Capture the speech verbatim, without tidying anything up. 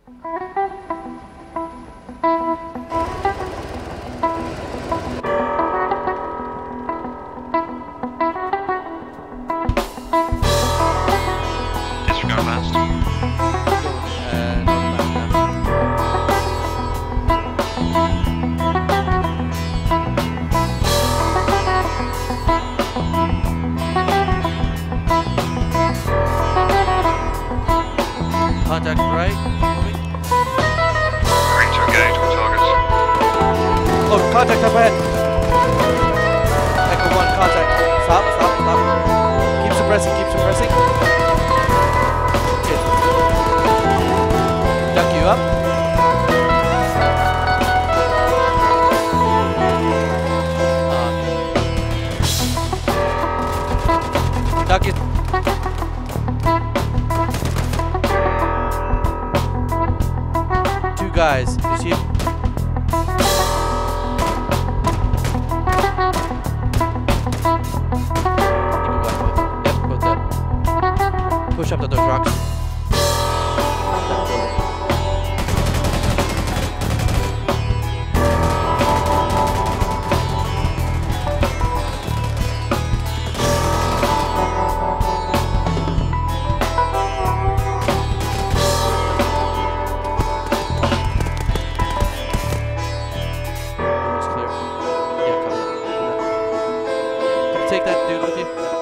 Disregard last. Uh, not bad, yeah. Contact right. Great to engage with targets. Oh, contact up ahead. Echo one, contact. Stop, stop, stop. Keep suppressing, keep suppressing. Okay. Duck you up. Uh, duck it. Two guys. You see him? Push up to those rocks. It's clear. Yeah, come on. Can you take that dude with you?